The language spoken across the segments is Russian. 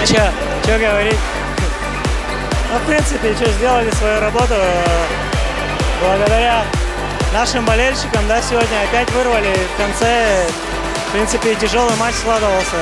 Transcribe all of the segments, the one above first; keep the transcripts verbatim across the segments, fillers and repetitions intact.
говорить? Что говорить? Ну, в принципе, что, сделали свою работу. Благодаря нашим болельщикам, да, сегодня опять вырвали в конце. В принципе, тяжелый матч складывался.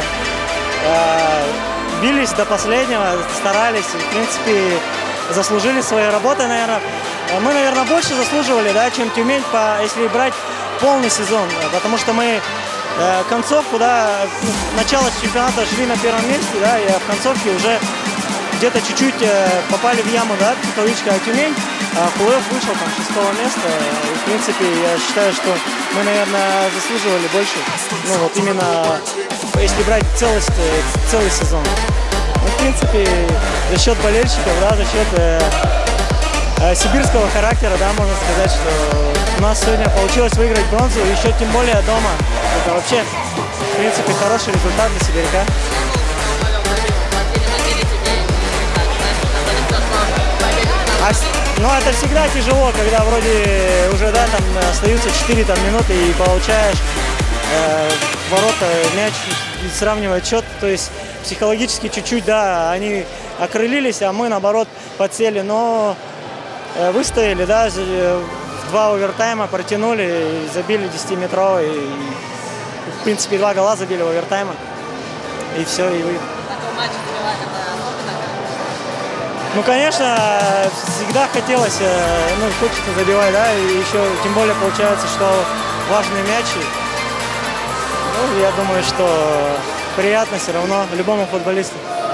Бились до последнего, старались. В принципе, заслужили своей работой, наверное. Мы, наверное, больше заслуживали, да, чем Тюмень, по, если брать полный сезон. Потому что мы э, концовку, да, начало чемпионата шли на первом месте, да, и в концовке уже где-то чуть-чуть э, попали в яму, да, психологически, а Тюмень, а Хулев вышел там с шестого места. И, в принципе, я считаю, что мы, наверное, заслуживали больше. Ну, вот именно, если брать целость, целый сезон. Ну, в принципе, за счет болельщиков, да, за счет э, э, сибирского характера, да, можно сказать, что у нас сегодня получилось выиграть бронзу, еще тем более дома. Это вообще, в принципе, хороший результат для сибиряка. А, ну, это всегда тяжело, когда вроде уже, да, там остаются четыре там, минуты и получаешь э, ворота мяч, и сравнивать счет, то есть психологически чуть-чуть, да, они окрылились, а мы, наоборот, подсели, но э, выстояли, да, два овертайма протянули, забили десятиметровый, и, в принципе, два гола забили в овертайма, и все, и вы. Ну, конечно, всегда хотелось, ну, хочется забивать, да, и еще, тем более, получается, что важные мячи. Ну, я думаю, что приятно все равно любому футболисту.